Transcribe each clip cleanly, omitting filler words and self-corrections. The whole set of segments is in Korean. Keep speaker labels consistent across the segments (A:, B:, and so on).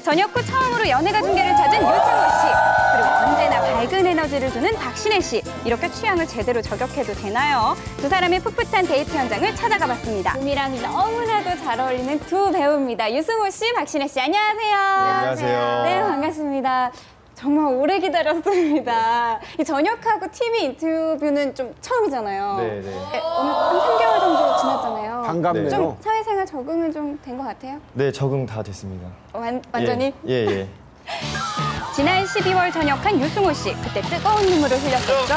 A: 전역 후 처음으로 연예가 중계를 찾은 유승호 씨. 그리고 언제나 밝은 에너지를 주는 박신혜 씨. 이렇게 취향을 제대로 저격해도 되나요? 두 사람의 풋풋한 데이트 현장을 찾아가 봤습니다. 봄이랑 너무나도 잘 어울리는 두 배우입니다. 유승호 씨, 박신혜 씨, 안녕하세요.
B: 안녕하세요.
A: 네, 반갑습니다. 정말 오래 기다렸습니다. 이 전역하고 TV 인터뷰는 좀 처음이잖아요.
B: 네.
A: 한 3개월 정도 지났잖아요.
C: 반갑네요.
A: 좀 사회생활 적응은 좀 된 것 같아요?
B: 네, 적응 다 됐습니다.
A: 완전히?
B: 예.
A: 지난 12월 전역한 유승호 씨. 그때 뜨거운 눈물을 흘렸었죠?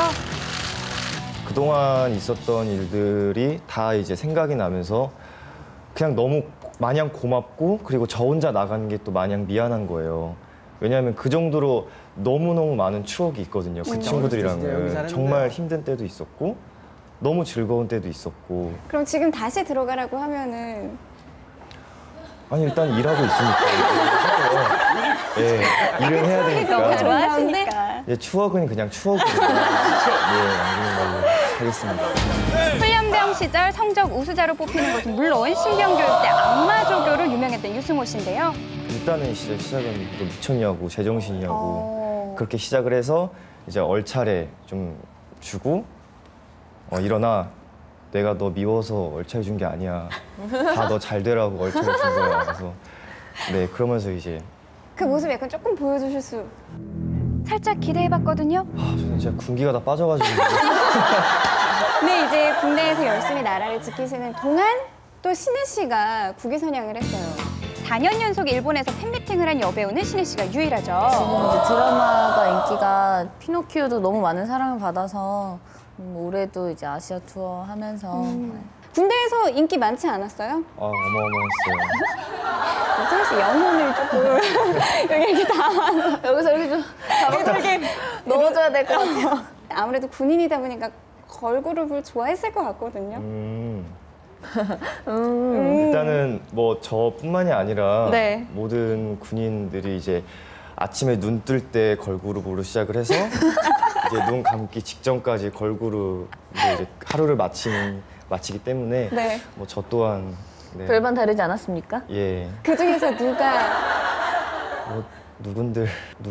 B: 그동안 있었던 일들이 다 이제 생각이 나면서 그냥 너무 마냥 고맙고 그리고 저 혼자 나가는 게 또 마냥 미안한 거예요. 왜냐하면 그 정도로 너무너무 많은 추억이 있거든요. 그 친구들이랑은. 정말 힘든 때도 있었고 너무 즐거운 때도 있었고.
A: 그럼 지금 다시 들어가라고 하면은
B: 아니 일단 일하고 있으니까 예, 일은 해야
A: 너무
B: 되니까.
A: 좋아하시니까.
B: 예, 추억은 그냥 추억으로 남기는 걸로 하겠습니다.
A: 훈련병 시절 성적 우수자로 뽑히는 것은 물론 신병교육 때 악마 조교로 유명했던 유승호 씨인데요.
B: 일단은 시작은 또 미쳤냐고 제정신이냐고 그렇게 시작을 해서 이제 얼차례 좀 주고 일어나 내가 너 미워서 얼차례 준 게 아니야 다 너 잘 되라고 얼차례 준 거야. 그래서 네 그러면서 이제
A: 그 모습 약간 조금 보여주실 수 살짝 기대해봤거든요.
B: 저는 진짜 군기가 다 빠져가지고
A: 근데 이제 군대에서 열심히 나라를 지키시는 동안 또 신혜 씨가 국위선양을 했어요. 4년 연속 일본에서 팬미팅을 한 여배우는 신혜 씨가 유일하죠.
D: 지금 이제 드라마가 인기가 피노키오도 너무 많은 사랑을 받아서 올해도 이제 아시아 투어 하면서
A: 군대에서 인기 많지 않았어요?
B: 어마어마했어요.
A: 신혜 씨 영혼을 조금 여기 이렇게 다
D: 여기서 이렇게 좀
A: 이렇게
D: 넣어줘야 될 것 같아요.
A: 아무래도 군인이다 보니까 걸그룹을 좋아했을 것 같거든요.
B: 일단은 뭐 저뿐만이 아니라
A: 네.
B: 모든 군인들이 이제 아침에 눈 뜰 때 걸그룹으로 시작을 해서 이제 눈 감기 직전까지 걸그룹으로 이제 하루를 마치기 때문에
A: 네.
B: 뭐 저 또한 네.
D: 별반 다르지 않았습니까?
B: 예.
A: 그 중에서 누가
B: 뭐 누군들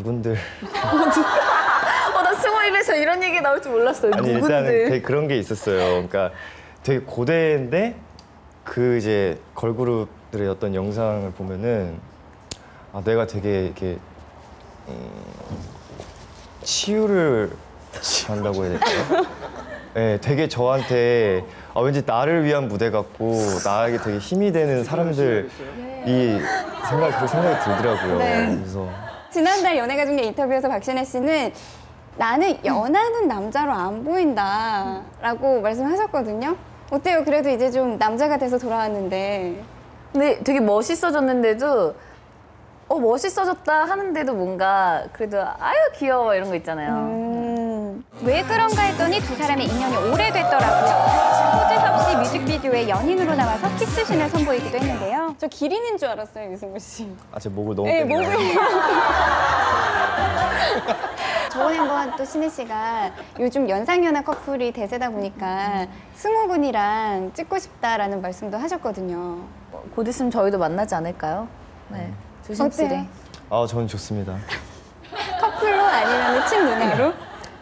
D: 나 승호 입에서 이런 얘기 나올 줄 몰랐어요.
B: 아니 일단은 되게 그런 게 있었어요. 그러니까 되게 고대인데 그 이제 걸그룹들의 어떤 영상을 보면은 내가 되게 이렇게 치유를 한다고 해야 될까요? 네, 되게 저한테 왠지 나를 위한 무대 같고 나에게 되게 힘이 되는 사람들이 그런 생각이 들더라고요.
A: 네.
B: 그래서
A: 지난달 연예가 중계 인터뷰에서 박신혜 씨는 나는 연하는 남자로 안 보인다라고 말씀하셨거든요. 어때요? 그래도 이제 좀 남자가 돼서 돌아왔는데.
D: 근데 되게 멋있어졌는데도 멋있어졌다 하는데도 뭔가 그래도 아유 귀여워 이런 거 있잖아요.
A: 왜 그런가 했더니 두 사람의 인연이 오래됐더라고요. 소지섭 씨 뮤직비디오에 연인으로 나와서 키스신을 선보이기도 했는데요. 저 기린인 줄 알았어요, 유승호 씨.
B: 제 목을 너무
A: 네,
B: 뺐네요.
A: 목을. 저번에 한번 또 신혜 씨가 요즘 연상연하 커플이 대세다 보니까 승호 군이랑 찍고 싶다라는 말씀도 하셨거든요.
D: 곧 있으면 저희도 만나지 않을까요? 네, 조심스레.
A: 어때요?
B: 저는 좋습니다.
A: 커플로 아니면 친누나로?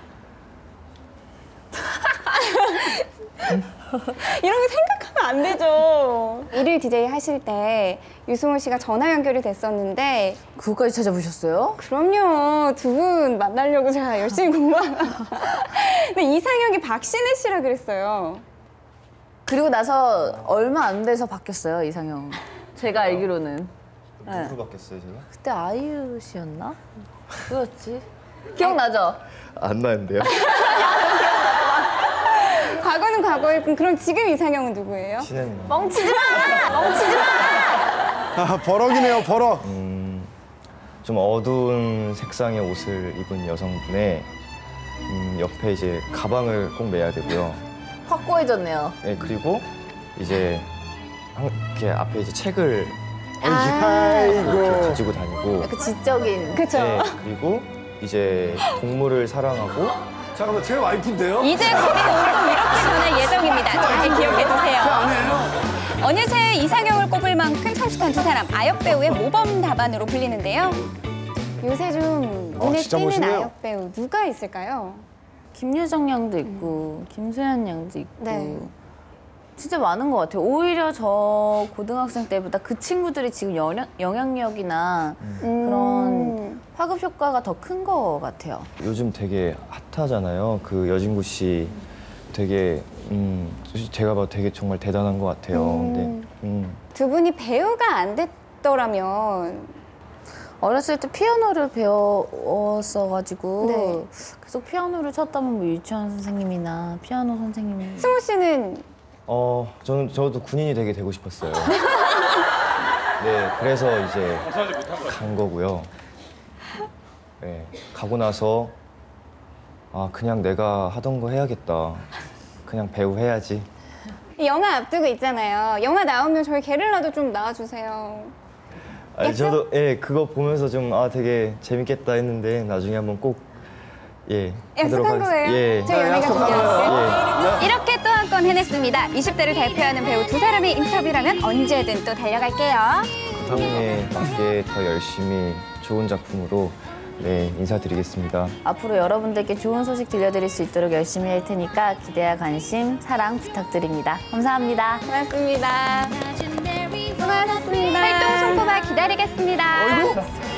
A: 이런 거 생각하면 안 되죠. 일일 DJ 하실 때 유승호 씨가 전화 연결이 됐었는데
D: 그거까지 찾아보셨어요?
A: 그럼요. 두 분 만나려고 제가 열심히 공부하고 근데 이상형이 박신혜 씨라 그랬어요.
D: 그리고 나서 얼마 안 돼서 바뀌었어요, 이상형. 제가 알기로는.
B: 누구로 바뀌었어요, 제가?
D: 그때 아이유 씨였나? 누구였지? 기억나죠?
B: 안 나는데요.
A: 과거는 과거일 뿐. 그럼 지금 이상형은 누구예요?
B: 신혜님.
D: 멍치지 마! 멍치지 마!
C: 버럭이네요, 버럭.
B: 좀 어두운 색상의 옷을 입은 여성분의 옆에 이제 가방을 꼭 매야 되고요.
D: 확고해졌네요.
B: 네, 그리고 이제 이렇게 앞에 이제 책을 이렇게
C: 아이고.
B: 가지고 다니고.
D: 그 지적인.
A: 그쵸?
B: 네, 그리고 이제 동물을 사랑하고.
C: 잠깐만, 제 와이프인데요?
A: 이제 거기 오고 이렇게 전할 예정입니다. 잘 기억해 두세요.
C: 아니에요.
A: 언예체의 이상형을 꼽을 만큼 성숙한 두 사람, 아역 배우의 모범 답안으로 불리는데요. 요새 좀 눈에
C: 진짜
A: 띄는
C: 멋있네요.
A: 아역 배우 누가 있을까요?
D: 김유정 양도 있고 김소연 양도 있고
A: 네.
D: 진짜 많은 것 같아요. 오히려 저 고등학생 때보다 그 친구들이 지금 영향력이나 그런 파급 효과가 더 큰 것 같아요.
B: 요즘 되게 핫하잖아요. 그 여진구 씨 되게 제가 봐도 되게 정말 대단한 것 같아요. 근데
A: 두 분이 배우가 안 됐더라면
D: 어렸을 때 피아노를 배웠어가지고
A: 네.
D: 계속 피아노를 쳤다면 뭐 유치원 선생님이나 피아노 선생님.
A: 승우 씨는
B: 저도 군인이 되게 되고 싶었어요. 네, 그래서 이제 간 거고요. 네, 가고 나서 그냥 내가 하던 거 해야겠다. 그냥 배우 해야지.
A: 영화 앞두고 있잖아요. 영화 나오면 저희 게릴라도 좀 나와주세요.
B: 아니, 저도 그거 보면서 좀 되게 재밌겠다 했는데 나중에 한번 꼭 하도록
A: 약속한 거예요?
B: 예.
A: 저희 연예가 준비했어요.
B: 예.
A: 이렇게 또 한 건 해냈습니다. 20대를 대표하는 배우 두 사람의 인터뷰라면 언제든 또 달려갈게요.
B: 상황에 맞게 더 열심히 좋은 작품으로 인사드리겠습니다.
D: 앞으로 여러분들께 좋은 소식 들려드릴 수 있도록 열심히 할 테니까 기대와 관심, 사랑 부탁드립니다. 감사합니다.
A: 고맙습니다. 수고하셨습니다. 활동 송고바 기다리겠습니다.